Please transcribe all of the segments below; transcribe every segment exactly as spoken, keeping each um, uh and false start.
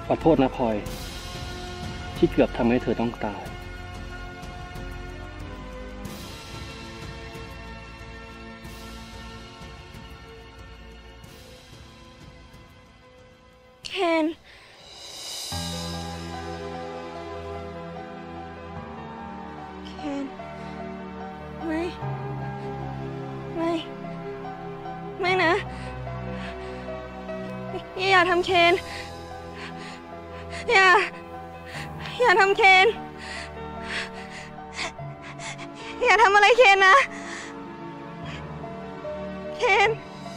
ขอโทษนะพลอยที่เกือบทำให้เธอต้องตายเคนเคนไม่ไม่ไม่นะอย่าทำเคนอย่าอย่าทำเคนอย่าทำอะไรเคนนะเคน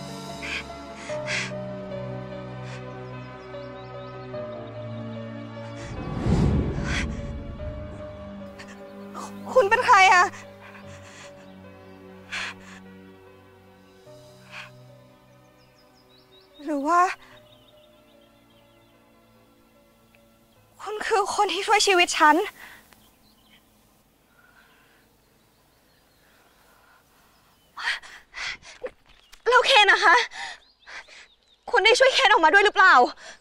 คุณเป็นใครอะหรือว่าคุณคือคนที่ช่วยชีวิตฉันแล้วเคนนะคะคุณได้ช่วยเคนออกมาด้วยหรือเปล่า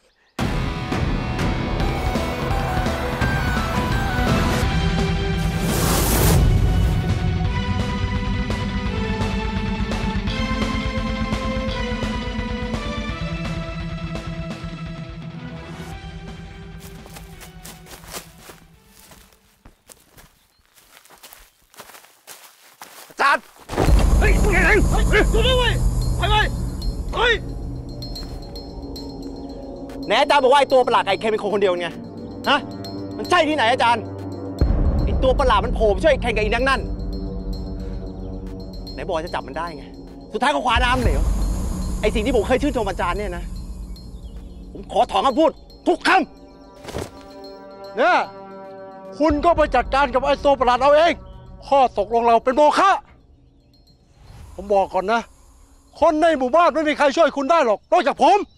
อาจารย์เฮ้ยเฮ้ยเฮ้ยดูด้วยเว้ยไปไปเฮ้ยไหนอาจารย์บอกว่าไอ้ตัวประหลาดไอ้เคนเป็นคนคนเดียวไงฮะมันใช่ที่ไหนอาจารย์ไอ้ตัวประหลาดมันโผล่ไปช่วยเคนกับอีนังนั่นไหนบอกจะจับมันได้ไงสุดท้ายก็คว้าน้ำเหลวไอ้สิ่งที่ผมเคยชื่นชมอาจารย์เนี่ยนะผมขอถอนคำพูดทุกคำเนี่ยคุณก็ไปจัดการกับไอ้ตัวประหลาดเอาเองข้อตกลงเราเป็นโมฆะผมบอกก่อนนะคนในหมู่บ้านไม่มีใครช่วยคุณได้หรอกนอกจากผม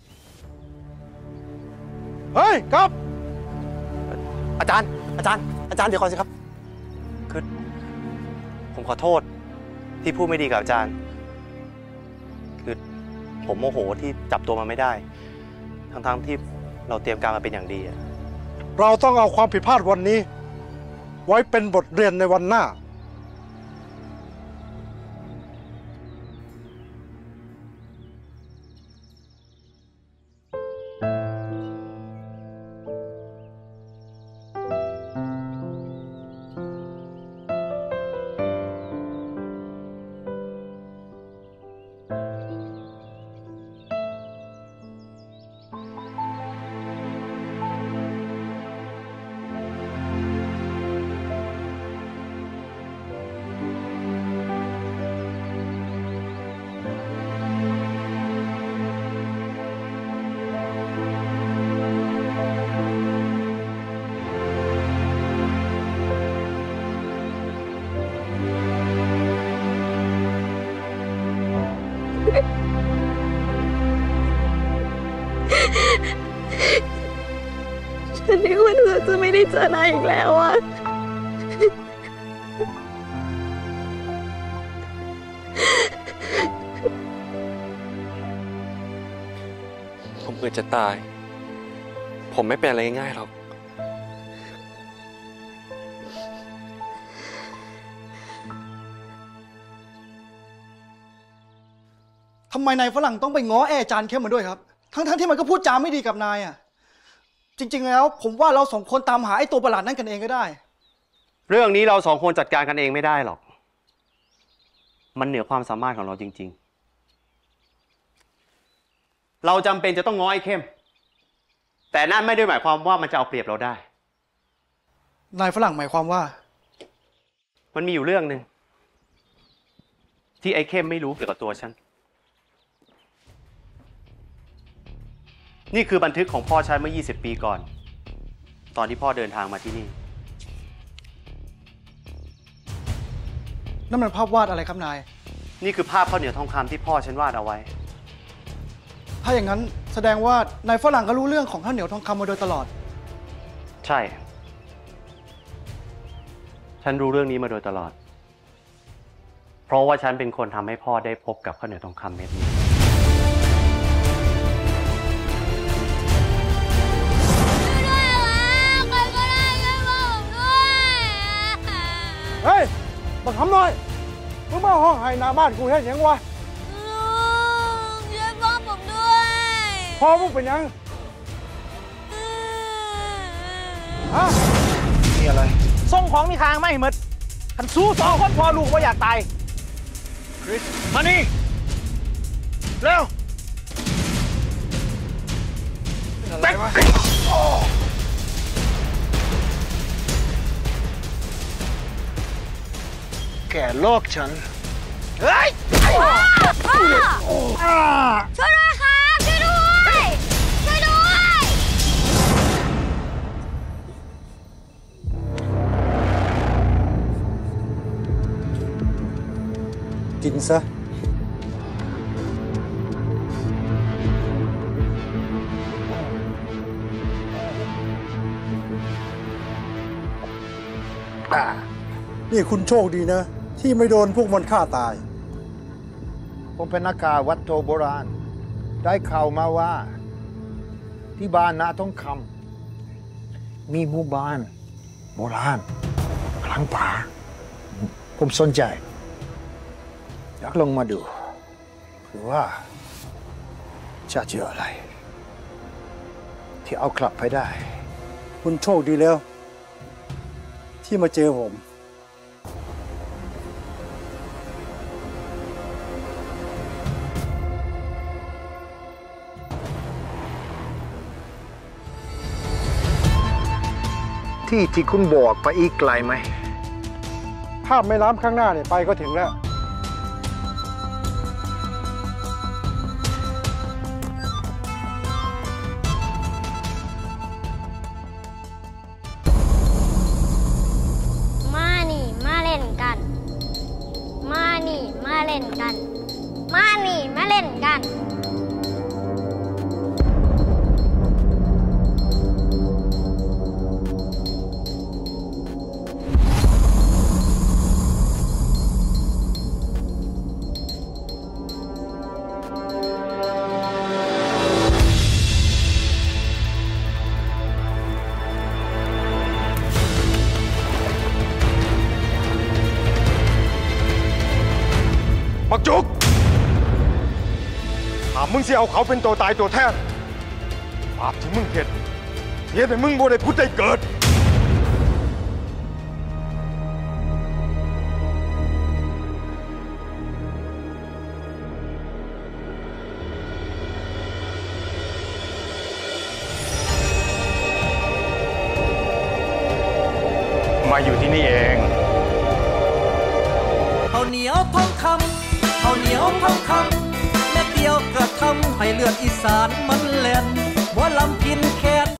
เฮ้ยครับอาจารย์อาจารย์อาจารย์เดี๋ยวก่อนสิครับคือผมขอโทษที่พูดไม่ดีกับอาจารย์คือผมโมโหที่จับตัวมันไม่ได้ทั้งๆที่เราเตรียมการมาเป็นอย่างดีเราต้องเอาความผิดพลาดวันนี้ไว้เป็นบทเรียนในวันหน้าฉันนึกว่าเราจะไม่ได้เจอนายอีกแล้วอะผมเกิดจะตายผมไม่เป็นอะไรง่ายๆหรอกทำไมนายฝรั่งต้องไปง้อแอจานเข้มมาด้วยครับทั้งๆที่มันก็พูดจาไม่ดีกับนายอ่ะจริงๆแล้วผมว่าเราสองคนตามหาไอ้ตัวประหลาดนั่นกันเองก็ได้เรื่องนี้เราสองคนจัดการกันเองไม่ได้หรอกมันเหนือความสามารถของเราจริงๆเราจำเป็นจะต้องง้อไอ้เข้มแต่นั่นไม่ได้หมายความว่ามันจะเอาเปรียบเราได้นายฝรั่งหมายความว่ามันมีอยู่เรื่องหนึ่งที่ไอ้เข้มไม่รู้เกี่ยวกับตัวฉันนี่คือบันทึกของพ่อฉันเมื่อยี่สิบปีก่อนตอนที่พ่อเดินทางมาที่นี่นั่นมันภาพวาดอะไรครับนายนี่คือภาพข้าวเหนียวทองคำที่พ่อฉันวาดเอาไว้ถ้าอย่างนั้นแสดงว่านายฝรั่งก็รู้เรื่องของข้าวเหนียวทองคำมาโดยตลอดใช่ฉันรู้เรื่องนี้มาโดยตลอดเพราะว่าฉันเป็นคนทำให้พ่อได้พบกับข้าวเหนียวทองคำเม็ดนี้เฮ้ยมาทำหน่อยมึงมาห้องไห้หน้าบ้านกูเห็นยังวะลุงช่วยพ่อผมด้วยพ่อมึงเป็นยังฮะนี่อะไรส่งของมีคางไม่หมดขันสู้สองคนพอลูกว่าอยากตายคริสมานี่เร็วอะไรวะแกลอกฉันเฮ้ยพ่อช่วยด้วยครับช่วยด้วยช่วยด้วยกินซะนี่คุณโชคดีนะ ที่ไม่โดนพวกมันฆ่าตายผมเป็นนักการวัดโทโบราณ ได้ข่าวมาว่า ที่บ้านนาทองคำมีหมู่บ้านโบราณกลางป่าผมสนใจ อยากลงมาดูเผื่อว่าจะเจออะไร ที่เอากลับไปได้คุณโชคดีแล้ว ที่มาเจอผมที่ที่คุณบอกไปอีกไกลไหมภาพไม่ล้ำข้างหน้าเนี่ยไปก็ถึงแล้วมานี่มาเล่นกัน มานี่มาเล่นกัน มานี่มาเล่นกันปักจุกถามมึงสิเอาเขาเป็นตัวตายตัวแทนบาปที่มึงเห็นเฮ็ดให้มึงบ่ได้พุทธได้เกิดมาอยู่ที่นี่เองข้าวเหนียวทองคำข้าวเหนียวทองคำแม่เดียวกระทำให้เลือดอีสานมันแล่นบ่ลำกินแค้น